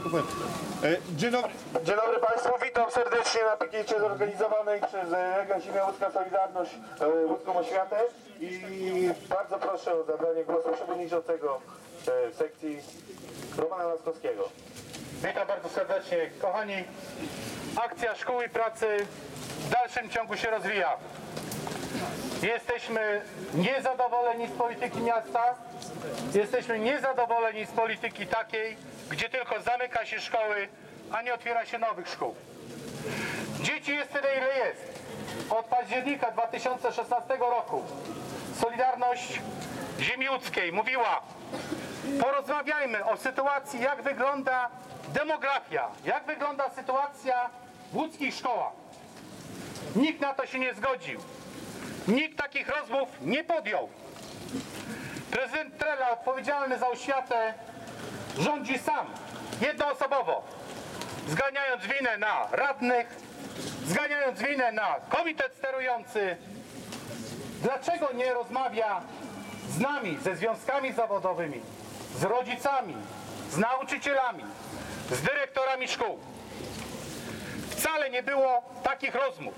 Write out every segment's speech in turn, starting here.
Dzień dobry Państwu, witam serdecznie na pikiecie zorganizowanej przez Lega Ziemia Łódzka Solidarność Łódzką Oświatę i bardzo proszę o zabranie głosu przewodniczącego sekcji Romana Laskowskiego. Witam bardzo serdecznie. Kochani, akcja Szkół i Pracy w dalszym ciągu się rozwija. Jesteśmy niezadowoleni z polityki miasta, jesteśmy niezadowoleni z polityki takiej, gdzie tylko zamyka się szkoły, a nie otwiera się nowych szkół. Dzieci jest tyle, ile jest. Od października 2016 roku Solidarność Ziemi Łódzkiej mówiła: porozmawiajmy o sytuacji, jak wygląda demografia, jak wygląda sytuacja w łódzkich szkołach. Nikt na to się nie zgodził. Nikt takich rozmów nie podjął. Prezydent Trela, odpowiedzialny za oświatę, rządzi sam, jednoosobowo, zganiając winę na radnych, zganiając winę na komitet sterujący. Dlaczego nie rozmawia z nami, ze związkami zawodowymi, z rodzicami, z nauczycielami, z dyrektorami szkół? Wcale nie było takich rozmów.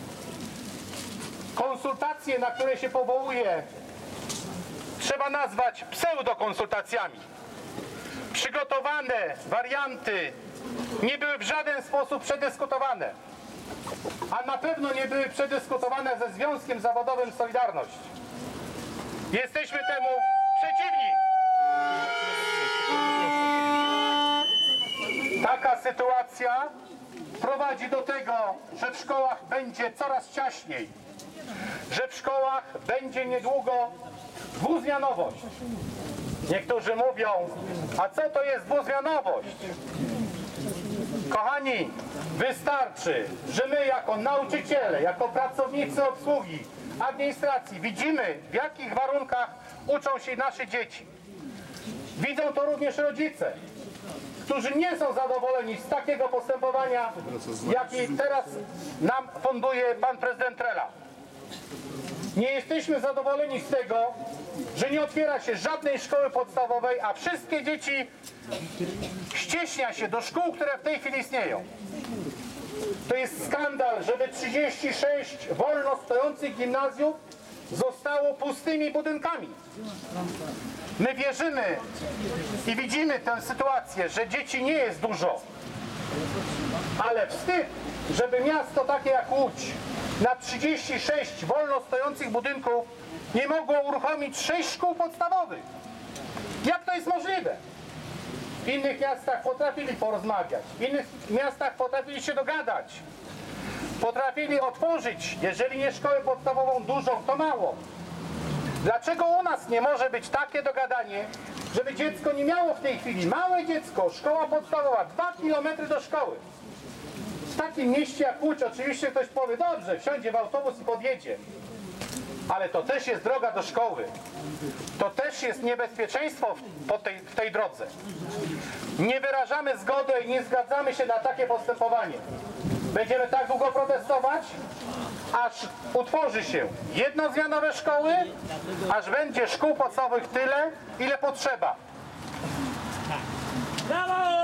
Konsultacje, na które się powołuje, trzeba nazwać pseudokonsultacjami. Przygotowane warianty nie były w żaden sposób przedyskutowane, a na pewno nie były przedyskutowane ze Związkiem Zawodowym Solidarność. Jesteśmy temu przeciwni. Taka sytuacja prowadzi do tego, że w szkołach będzie coraz ciaśniej, że w szkołach będzie niedługo dwuzmianowość. Niektórzy mówią: a co to jest dwuzmianowość? Kochani, wystarczy, że my jako nauczyciele, jako pracownicy obsługi, administracji widzimy, w jakich warunkach uczą się nasze dzieci. Widzą to również rodzice, którzy nie są zadowoleni z takiego postępowania, jaki teraz nam funduje pan prezydent Trela. Nie jesteśmy zadowoleni z tego, że nie otwiera się żadnej szkoły podstawowej, a wszystkie dzieci ścieśnia się do szkół, które w tej chwili istnieją. To jest skandal, żeby 36 wolno stojących gimnazjów zostało pustymi budynkami. My wierzymy i widzimy tę sytuację, że dzieci nie jest dużo, ale wstyd, żeby miasto takie jak Łódź na 36 wolno stojących budynków nie mogło uruchomić 6 szkół podstawowych. Jak to jest możliwe? W innych miastach potrafili porozmawiać, w innych miastach potrafili się dogadać, potrafili otworzyć, jeżeli nie szkołę podstawową dużą, to mało. Dlaczego u nas nie może być takie dogadanie, żeby dziecko nie miało w tej chwili, małe dziecko, szkoła podstawowa, 2 km do szkoły? W takim mieście jak Łódź oczywiście ktoś powie: dobrze, wsiądzie w autobus i podjedzie. Ale to też jest droga do szkoły. To też jest niebezpieczeństwo w tej drodze. Nie wyrażamy zgody i nie zgadzamy się na takie postępowanie. Będziemy tak długo protestować, aż utworzy się jednozmianowe szkoły, aż będzie szkół podstawowych tyle, ile potrzeba. Brawo!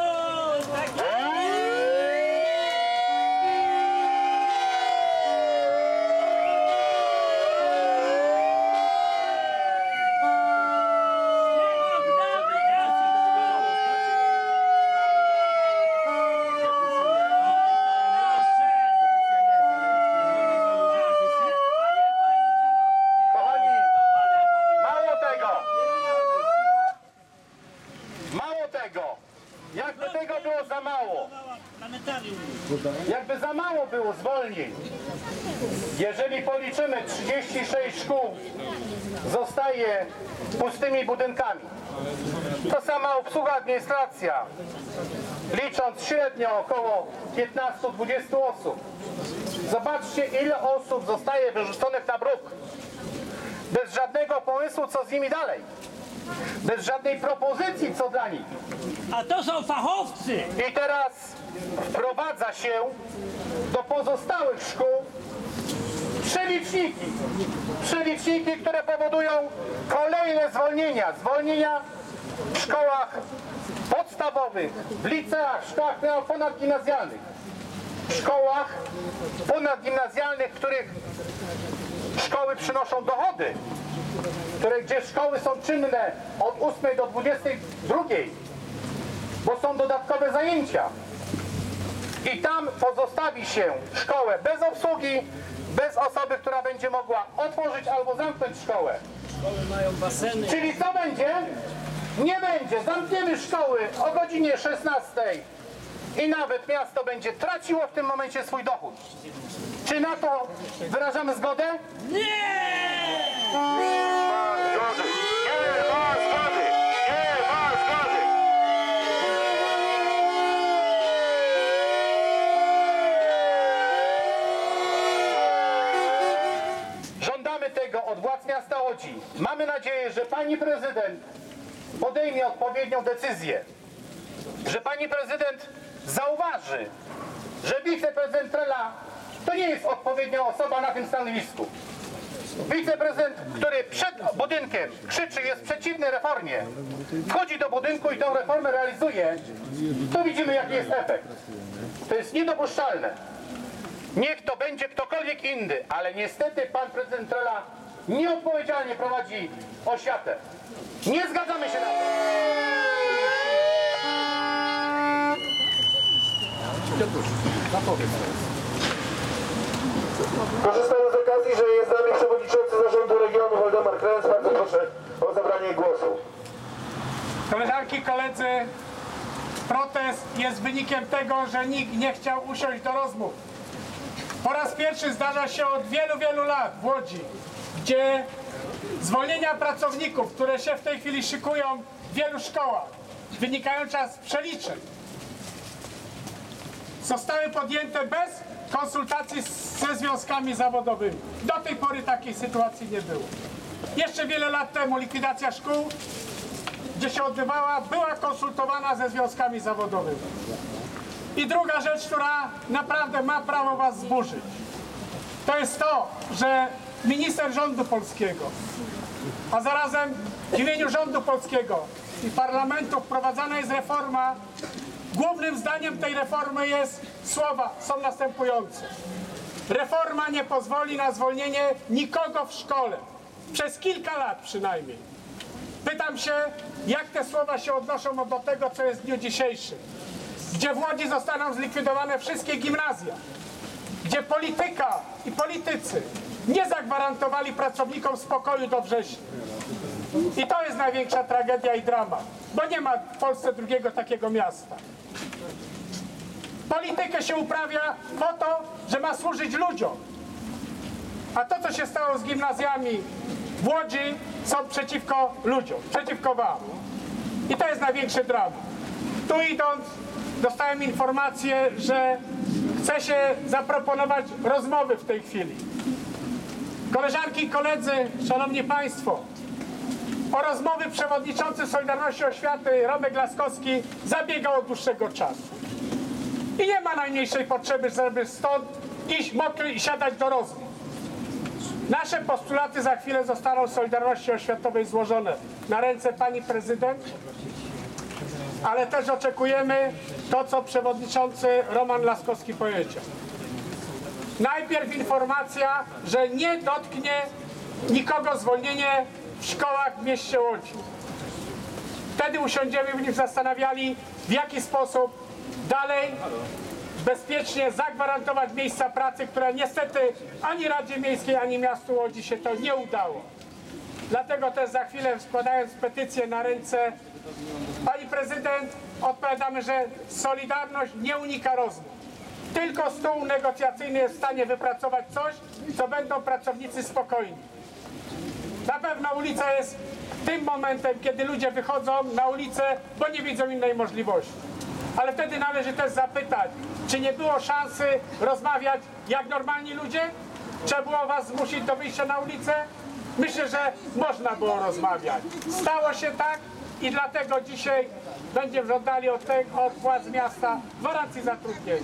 Jakby za mało było zwolnień, jeżeli policzymy 36 szkół zostaje pustymi budynkami, to sama obsługa, administracja, licząc średnio około 15-20 osób. Zobaczcie, ile osób zostaje wyrzuconych na bruk, bez żadnego pomysłu, co z nimi dalej, bez żadnej propozycji, co dla nich. A to są fachowcy! I teraz wprowadza się do pozostałych szkół przeliczniki, które powodują kolejne zwolnienia w szkołach podstawowych. podstawowych, w liceach, szkołach ponadgimnazjalnych, w szkołach ponadgimnazjalnych, których szkoły przynoszą dochody, gdzie szkoły są czynne od 8 do 22, bo są dodatkowe zajęcia. I tam pozostawi się szkołę bez obsługi, bez osoby, która będzie mogła otworzyć albo zamknąć szkołę. Szkoły mają baseny. Czyli co będzie? Nie będzie. Zamkniemy szkoły o godzinie 16 i nawet miasto będzie traciło w tym momencie swój dochód. Czy na to wyrażamy zgodę? Zgody! Nie ma zgody! Nie ma zgody! Żądamy tego od władz miasta Łodzi. Mamy nadzieję, że pani prezydent podejmie odpowiednią decyzję, że pani prezydent zauważy, że wiceprezydent Trela to nie jest odpowiednia osoba na tym stanowisku. Wiceprezydent, który przed budynkiem krzyczy, jest przeciwny reformie, wchodzi do budynku i tę reformę realizuje, to widzimy, jaki jest efekt. To jest niedopuszczalne. Niech to będzie ktokolwiek inny, ale niestety pan prezydent Trela nieodpowiedzialnie prowadzi oświatę. Nie zgadzamy się na to. Korzystając z okazji, że jest z nami przewodniczący zarządu regionu Waldemar Kręc, bardzo proszę o zabranie głosu. Koleżanki i koledzy, protest jest wynikiem tego, że nikt nie chciał usiąść do rozmów. Po raz pierwszy zdarza się od wielu, wielu lat w Łodzi, gdzie zwolnienia pracowników, które się w tej chwili szykują w wielu szkołach, wynikające z przeliczeń, zostały podjęte bez konsultacji ze związkami zawodowymi. Do tej pory takiej sytuacji nie było. Jeszcze wiele lat temu likwidacja szkół, gdzie się odbywała, była konsultowana ze związkami zawodowymi. I druga rzecz, która naprawdę ma prawo was zburzyć, to jest to, że minister rządu polskiego, a zarazem w imieniu rządu polskiego i parlamentu wprowadzana jest reforma. Głównym zdaniem tej reformy są następujące. Reforma nie pozwoli na zwolnienie nikogo w szkole. Przez kilka lat przynajmniej. Pytam się, jak te słowa się odnoszą do tego, co jest w dniu dzisiejszym. Gdzie w Łodzi zostaną zlikwidowane wszystkie gimnazja. Gdzie polityka i politycy nie zagwarantowali pracownikom spokoju do września. I to jest największa tragedia i dramat. Bo nie ma w Polsce drugiego takiego miasta. Politykę się uprawia po to, że ma służyć ludziom. A to, co się stało z gimnazjami w Łodzi, są przeciwko ludziom, przeciwko wam. I to jest największy dramat. Tu idąc, dostałem informację, że chce się zaproponować rozmowy w tej chwili. Koleżanki i koledzy, szanowni państwo, o rozmowy przewodniczący Solidarności Oświaty Romek Laskowski zabiegał od dłuższego czasu. I nie ma najmniejszej potrzeby, żeby stąd iść mokry i siadać do rozmów. Nasze postulaty za chwilę zostaną Solidarności Oświatowej złożone na ręce pani prezydent, ale też oczekujemy to, co przewodniczący Roman Laskowski powiedział. Najpierw informacja, że nie dotknie nikogo zwolnienie w szkołach w mieście Łodzi. Wtedy usiądziemy i będziemy zastanawiali, w jaki sposób dalej bezpiecznie zagwarantować miejsca pracy, które niestety ani Radzie Miejskiej, ani miastu Łodzi się to nie udało. Dlatego też za chwilę, składając petycję na ręce pani prezydent, odpowiadamy, że Solidarność nie unika rozmów. Tylko stół negocjacyjny jest w stanie wypracować coś, co będą pracownicy spokojni. Na pewno ulica jest tym momentem, kiedy ludzie wychodzą na ulicę, bo nie widzą innej możliwości. Ale wtedy należy też zapytać, czy nie było szansy rozmawiać jak normalni ludzie? Trzeba było was zmusić do wyjścia na ulicę? Myślę, że można było rozmawiać. Stało się tak i dlatego dzisiaj będziemy żądali od władz miasta gwarancji zatrudnienia.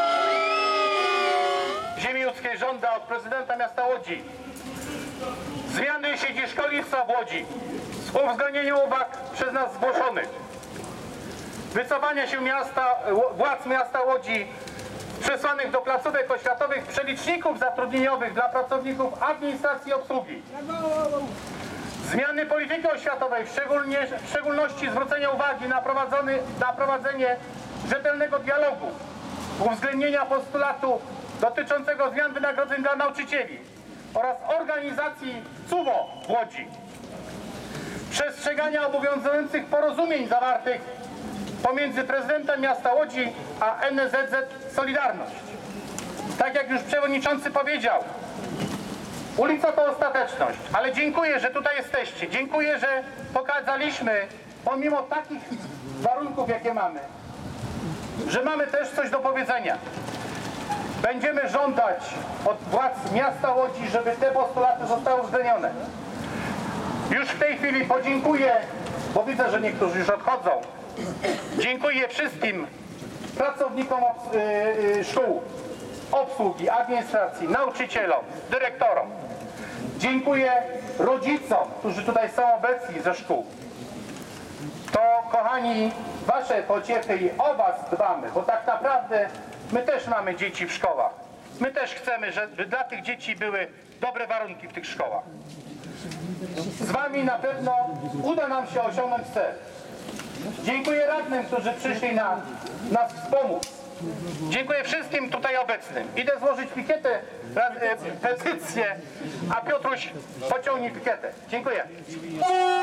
Ziemi Ludzkiej żąda od prezydenta miasta Łodzi zmiany sieci szkolnictwa w Łodzi z uwzględnieniem uwag przez nas zgłoszonych, wycofania się władz miasta Łodzi przesłanych do placówek oświatowych przeliczników zatrudnieniowych dla pracowników administracji i obsługi, zmiany polityki oświatowej, w szczególności zwrócenia uwagi na prowadzenie rzetelnego dialogu, uwzględnienia postulatu dotyczącego zmian wynagrodzeń dla nauczycieli oraz organizacji CUWO w Łodzi, przestrzegania obowiązujących porozumień zawartych pomiędzy prezydentem miasta Łodzi a NSZZ Solidarność. Tak jak już przewodniczący powiedział, ulica to ostateczność, ale dziękuję, że tutaj jesteście. Dziękuję, że pokazaliśmy, pomimo takich warunków, jakie mamy, że mamy też coś do powiedzenia. Będziemy żądać od władz miasta Łodzi, żeby te postulaty zostały uwzględnione. Już w tej chwili podziękuję, bo widzę, że niektórzy już odchodzą. Dziękuję wszystkim pracownikom szkół, obsługi, administracji, nauczycielom, dyrektorom. Dziękuję rodzicom, którzy tutaj są obecni ze szkół. To, kochani, wasze pociechy i o was dbamy, bo tak naprawdę my też mamy dzieci w szkołach. My też chcemy, żeby dla tych dzieci były dobre warunki w tych szkołach. Z wami na pewno uda nam się osiągnąć cel. Dziękuję radnym, którzy przyszli nas wspomóc. Dziękuję wszystkim tutaj obecnym. Idę złożyć petycję, a Piotruś pociągnie pikietę. Dziękuję.